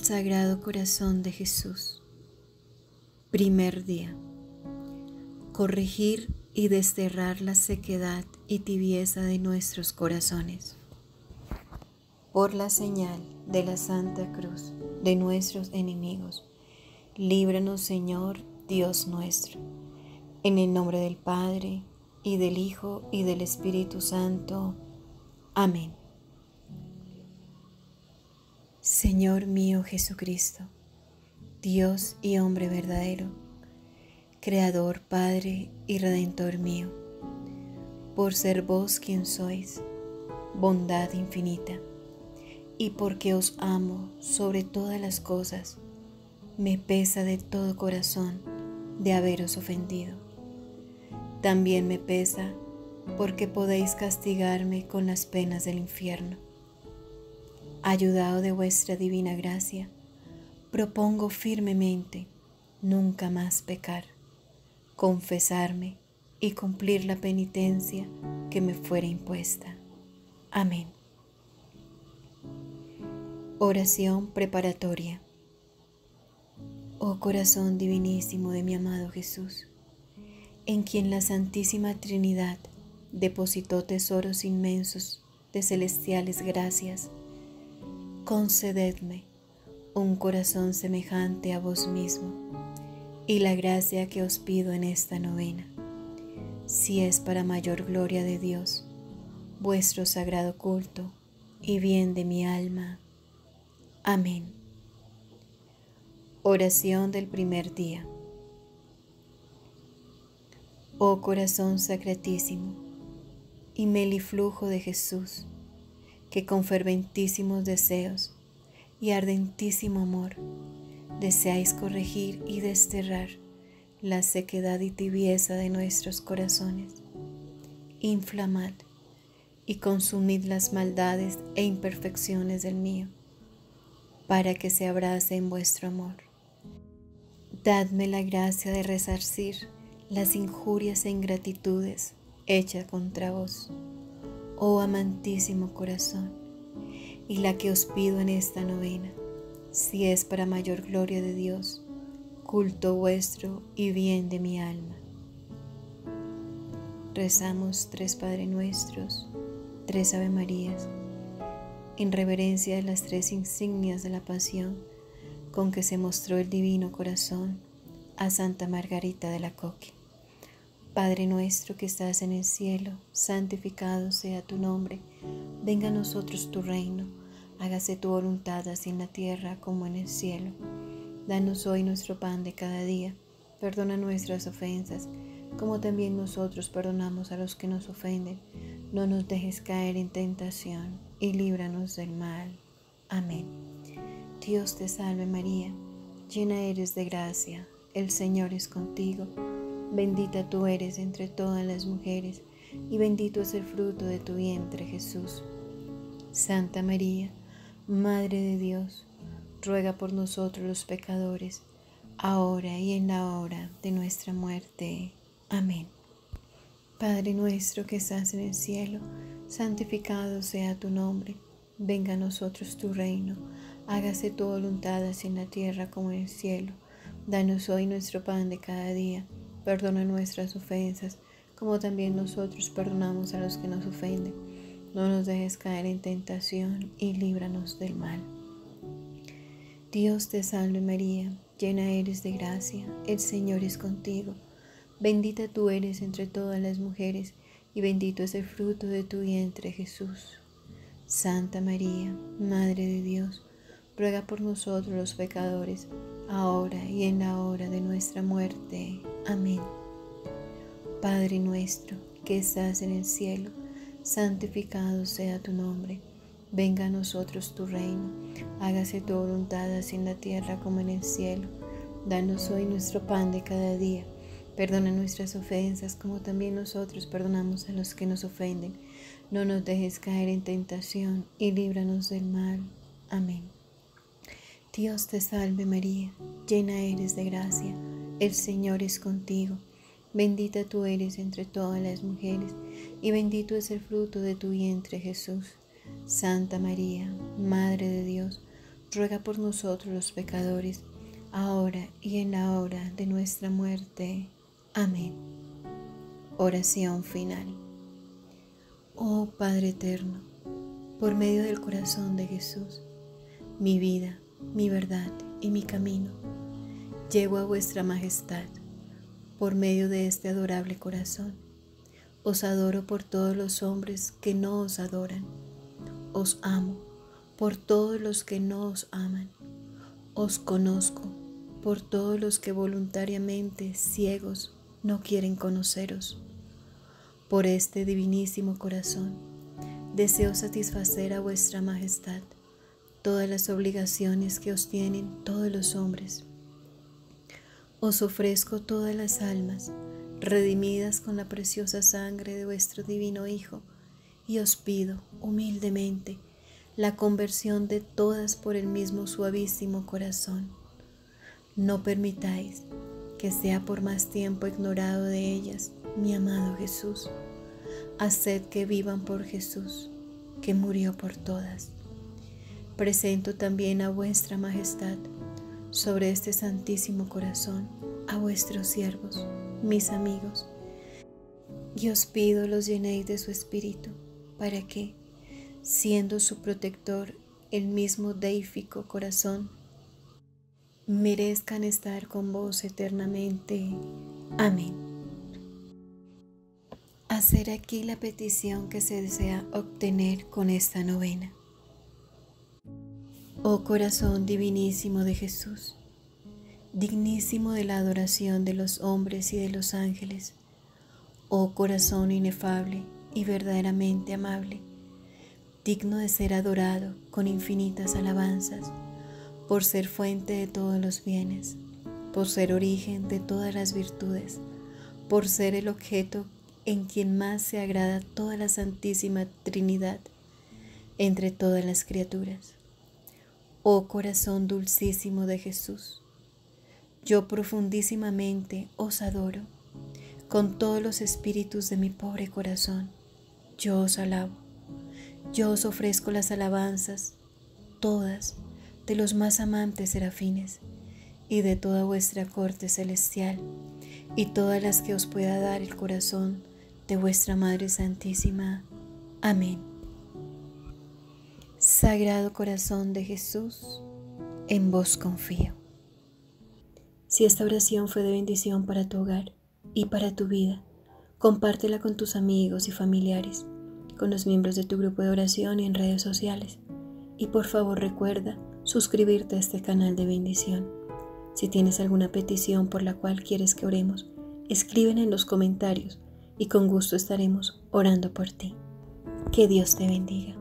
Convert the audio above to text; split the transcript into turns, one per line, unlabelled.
Sagrado Corazón de Jesús. Primer día. Corregir y desterrar la sequedad y tibieza de nuestros corazones. Por la señal de la Santa Cruz de nuestros enemigos, líbranos, Señor, Dios nuestro. En el nombre del Padre, y del Hijo, y del Espíritu Santo. Amén. Señor mío Jesucristo, Dios y hombre verdadero, Creador, Padre y Redentor mío, por ser vos quien sois, bondad infinita, y porque os amo sobre todas las cosas, me pesa de todo corazón de haberos ofendido. También me pesa porque podéis castigarme con las penas del infierno. Ayudado de vuestra divina gracia, propongo firmemente nunca más pecar, confesarme y cumplir la penitencia que me fuera impuesta. Amén. Oración preparatoria. Oh corazón divinísimo de mi amado Jesús, en quien la Santísima Trinidad depositó tesoros inmensos de celestiales gracias, concededme un corazón semejante a vos mismo y la gracia que os pido en esta novena, si es para mayor gloria de Dios, vuestro sagrado culto y bien de mi alma. Amén. Oración del primer día. Oh corazón sacratísimo y meliflujo de Jesús, que con ferventísimos deseos y ardentísimo amor deseáis corregir y desterrar la sequedad y tibieza de nuestros corazones. Inflamad y consumid las maldades e imperfecciones del mío, para que se abrace en vuestro amor. Dadme la gracia de resarcir las injurias e ingratitudes hechas contra vos, oh amantísimo corazón, y la que os pido en esta novena, si es para mayor gloria de Dios, culto vuestro y bien de mi alma. Rezamos 3 Padre Nuestros, 3 Ave Marías, en reverencia de las 3 insignias de la pasión con que se mostró el divino corazón a Santa Margarita de Alacoque. Padre nuestro que estás en el cielo, santificado sea tu nombre. Venga a nosotros tu reino. Hágase tu voluntad así en la tierra como en el cielo. Danos hoy nuestro pan de cada día. Perdona nuestras ofensas, como también nosotros perdonamos a los que nos ofenden. No nos dejes caer en tentación y líbranos del mal. Amén. Dios te salve María, llena eres de gracia, el Señor es contigo. Bendita tú eres entre todas las mujeres, y bendito es el fruto de tu vientre, Jesús. Santa María, Madre de Dios, ruega por nosotros los pecadores, ahora y en la hora de nuestra muerte. Amén. Padre nuestro que estás en el cielo, santificado sea tu nombre. Venga a nosotros tu reino. Hágase tu voluntad así en la tierra como en el cielo. Danos hoy nuestro pan de cada día. Perdona nuestras ofensas, como también nosotros perdonamos a los que nos ofenden. No nos dejes caer en tentación y líbranos del mal. Dios te salve María, llena eres de gracia, el Señor es contigo. Bendita tú eres entre todas las mujeres, y bendito es el fruto de tu vientre, Jesús. Santa María, Madre de Dios, ruega por nosotros los pecadores, ahora y en la hora de nuestra muerte. Amén. Padre nuestro, que estás en el cielo, santificado sea tu nombre. Venga a nosotros tu reino. Hágase tu voluntad así en la tierra como en el cielo. Danos hoy nuestro pan de cada día. Perdona nuestras ofensas, como también nosotros perdonamos a los que nos ofenden. No nos dejes caer en tentación y líbranos del mal. Amén. Dios te salve María, llena eres de gracia, el Señor es contigo. Bendita tú eres entre todas las mujeres, y bendito es el fruto de tu vientre, Jesús. Santa María, Madre de Dios, ruega por nosotros los pecadores, ahora y en la hora de nuestra muerte. Amén. Oración final. Oh Padre eterno, por medio del corazón de Jesús, mi vida, mi verdad y mi camino, llego a vuestra majestad. Por medio de este adorable corazón, os adoro por todos los hombres que no os adoran. Os amo por todos los que no os aman. Os conozco por todos los que voluntariamente, ciegos, no quieren conoceros. Por este divinísimo corazón, deseo satisfacer a vuestra majestad todas las obligaciones que os tienen todos los hombres. Os ofrezco todas las almas, redimidas con la preciosa sangre de vuestro divino Hijo, y os pido, humildemente, la conversión de todas por el mismo suavísimo corazón. No permitáis que sea por más tiempo ignorado de ellas, mi amado Jesús. Haced que vivan por Jesús, que murió por todas. Presento también a vuestra majestad, sobre este santísimo corazón, a vuestros siervos, mis amigos, y os pido los llenéis de su espíritu, para que, siendo su protector el mismo deífico corazón, merezcan estar con vos eternamente. Amén. Hacer aquí la petición que se desea obtener con esta novena. Oh corazón divinísimo de Jesús, dignísimo de la adoración de los hombres y de los ángeles, oh corazón inefable y verdaderamente amable, digno de ser adorado con infinitas alabanzas, por ser fuente de todos los bienes, por ser origen de todas las virtudes, por ser el objeto en quien más se agrada toda la Santísima Trinidad entre todas las criaturas. Oh corazón dulcísimo de Jesús, yo profundísimamente os adoro, con todos los espíritus de mi pobre corazón. Yo os alabo, yo os ofrezco las alabanzas, todas, de los más amantes serafines, y de toda vuestra corte celestial, y todas las que os pueda dar el corazón de vuestra Madre Santísima. Amén. Sagrado Corazón de Jesús, en vos confío. Si esta oración fue de bendición para tu hogar y para tu vida, compártela con tus amigos y familiares, con los miembros de tu grupo de oración y en redes sociales. Y por favor recuerda suscribirte a este canal de bendición. Si tienes alguna petición por la cual quieres que oremos, escríbela en los comentarios y con gusto estaremos orando por ti. Que Dios te bendiga.